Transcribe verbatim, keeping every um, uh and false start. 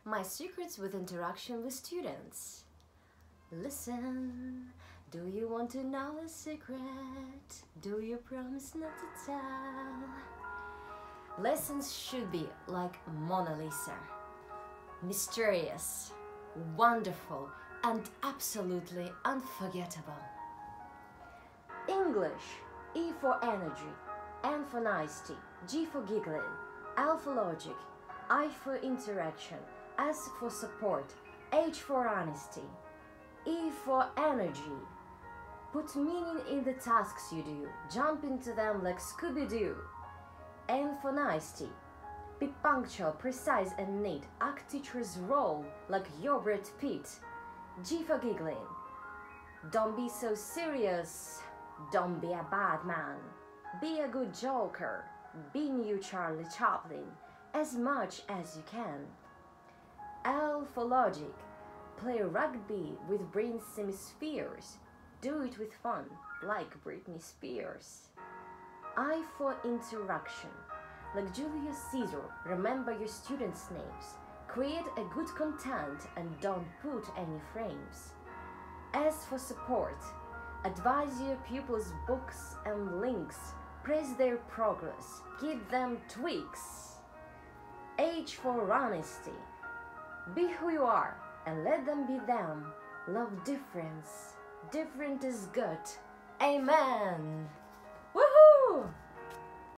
My secrets with interaction with students. Listen, do you want to know a secret? Do you promise not to tell? Lessons should be like Mona Lisa. Mysterious, wonderful, and absolutely unforgettable. English, E for energy, N for nicety, G for giggling, L for logic, I for interaction, S for support, H for honesty, E for energy. Put meaning in the tasks you do, jump into them like Scooby-Doo. N for nicety. Be punctual, precise and neat, act teacher's role like your Brad Pitt. G for giggling. Don't be so serious, don't be a bad man. Be a good joker, be new Charlie Chaplin, as much as you can. L for logic. Play rugby with brain hemispheres. Do it with fun, like Britney Spears. I for interaction. Like Julius Caesar, remember your students' names. Create a good content and don't put any frames. S for support. Advise your pupils books and links. Praise their progress. Give them tweaks. H for honesty. Be who you are and let them be them. Love difference. Different is good. Amen.